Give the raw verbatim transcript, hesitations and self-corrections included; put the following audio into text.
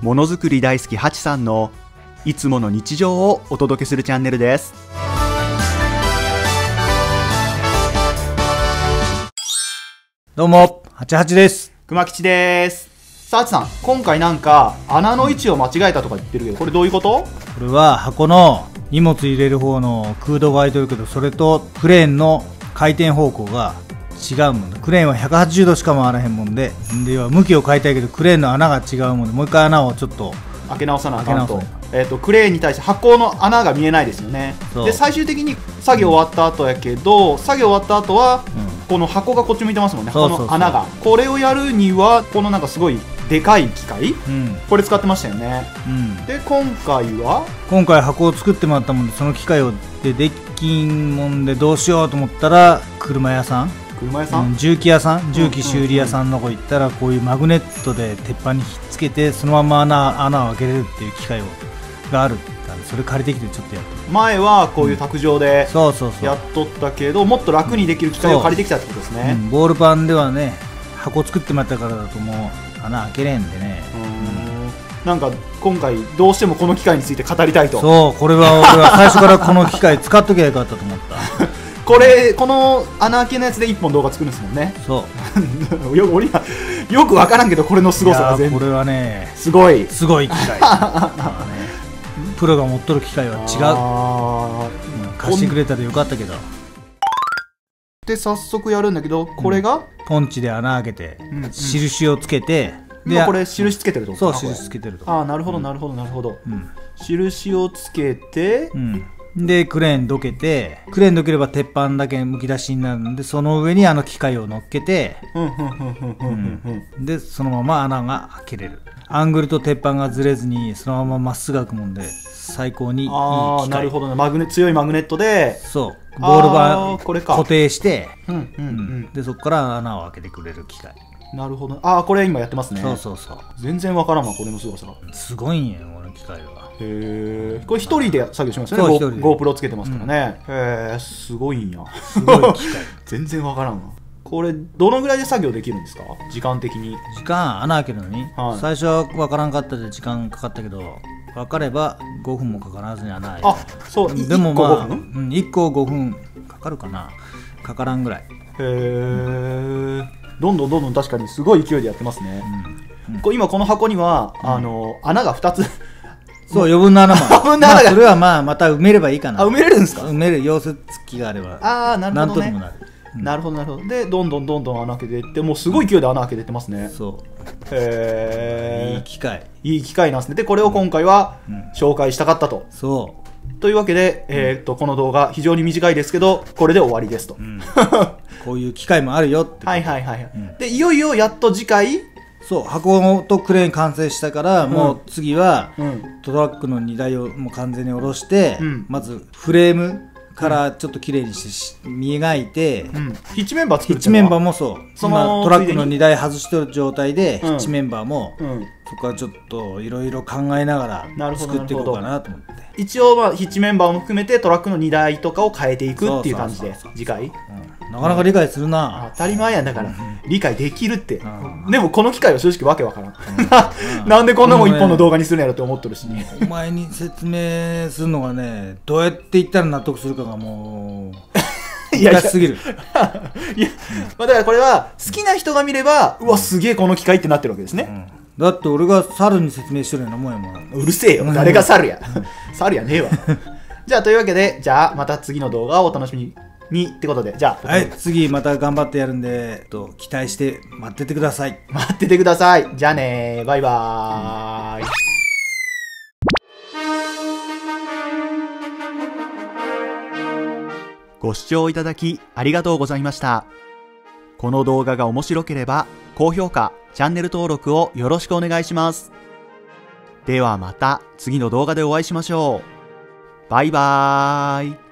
ものづくり大好きハチさんのいつもの日常をお届けするチャンネルです。 どうも、はちはちです。 熊吉です。さあ、ハチさん、今回なんか穴の位置を間違えたとか言ってるけど、これどういうこと？ これは箱の荷物入れる方の空洞が開いてるけど、それとクレーンの回転方向が違うもんで、クレーンはひゃくはちじゅうどしか回らへんもんで、では向きを変えたいけどクレーンの穴が違うもんで、もう一回穴をちょっと開け直さなあかんと。えー、とクレーンに対して箱の穴が見えないですよね。で最終的に作業終わった後やけど、作業終わった後は、うん、この箱がこっち向いてますもんね。この穴が、これをやるにはこのなんかすごいでかい機械、うん、これ使ってましたよね。うん、で今回は今回箱を作ってもらったもんで、その機械をでできんもんでどうしようと思ったら、車屋さん車屋さん、 うん、重機屋さん、重機修理屋さんのとこ行ったら、こういうマグネットで鉄板にひっつけてそのまま 穴, 穴を開けれるっていう機械をがあるって言ったんで、それ借りてきてちょっとやって前はこういう卓上でやっとったけど、もっと楽にできる機械を借りてきたってことですね。 うん、ボールパンではね、箱作ってもらったからだともう穴開けれんでね。 うん、なんか今回どうしてもこの機械について語りたいと。 そう、これは俺は最初からこの機械使っときゃよかったと思ったこれ、この穴開けのやつでいっぽん動画作るんですもんね。 そうよ俺はよく分からんけど、これの凄さが全部これはね、 すごいすごい機械プロが持っとる機械は違う。うん、貸してくれたらよかったけど。 で早速やるんだけど、これが、うん、 ポンチで穴開けて、うん、うん、印をつけて、 でこれ印つけてると。 そう、印つけてると。 ああ、なるほどなるほどなるほど、うん、印をつけて、うん、 でクレーンどけて、クレーンどければ鉄板だけむき出しになるんで、その上にあの機械を乗っけて、でそのまま穴が開けれる。アングルと鉄板がずれずにそのまままっすぐ開くもんで、最高にいい機械。 ああ、なるほどね。マグネ強いマグネットで、 そうボール板固定して、でそこから穴を開けてくれる機械。 なるほど。ああ、これ今やってますね。 そうそうそう。 全然わからんわ、これのすごさ。 すごいんやこの機械は。 へえ。これ一人で作業しますよね。GoPro つけてますからね。うん、へえ、すごいんや。 すごい機械。 全然わからんわ。これどのぐらいで作業できるんですか、時間的に？ 時間、穴開けるのに、はい、最初はわからんかったで時間かかったけど、分かればごふんもかからずに穴開いて。 あ、そう。 でもまあいっこごふん、うん、いっこごふんかかるかな、かからんぐらい。へえ。どんどんどんどん確かにすごい勢いでやってますね。うんうん、こ今この箱には、うん、あの穴がふたつ。 そう、余分な穴も余分な穴が、まあ、 それはまあまた埋めればいいかな。 あ、埋めれるんですか？ 埋める溶接機があれば。 ああ、なるほどね。 なんとにもなる。 うん、なるほどなるほど。でどんどんどんどん穴開けていって、もうすごい勢いで穴開けてってますね。 そう。 へえ。 いい機械。 いい機械なんですね。でこれを今回は紹介したかったと。 うん、そう。 というわけで、えー、っとこの動画非常に短いですけど、これで終わりですと。うん、 こういう機械もあるよって。 はいはいはい、うん、でいよいよやっと次回。 そう、箱とクレーン完成したから、うん、もう次は、うん、トラックの荷台をもう完全に下ろして、うん、まずフレームからちょっときれいにして磨いて、うん、 ヒッチメンバー作ってヒッチメンバーもそう、そのトラックの荷台外してる状態で、ヒッチメンバーも、うん、そこはちょっといろいろ考えながら作っていこうかなと思って。 一応まあヒッチメンバーも含めてトラックの荷台とかを変えていくっていう感じで、次回、うん、 なかなか理解するな。 当たり前やんだから、うん、理解できるって。でもこの機械は正直わけわからん。なんでこんなもん一本の動画にするんやろって思ってるし、ね、 お前に説明するのがね、どうやって言ったら納得するかがもう難しすぎる。 いや、まあ、だからこれは好きな人が見れば、うわすげえこの機械ってなってるわけですね。うん、 だって俺が猿に説明してるようなもんやもん。 うるせえよ、誰が猿や。猿やねえわ。じゃあというわけで、じゃあまた次の動画をお楽しみに。にってことで、じゃあ、 はい、次また頑張ってやるんで、と期待して待っててください。 待っててください。じゃあねー、バイバーイ。ご視聴いただきありがとうございました。この動画が面白ければ高評価、チャンネル登録をよろしくお願いします。ではまた次の動画でお会いしましょう。バイバーイ。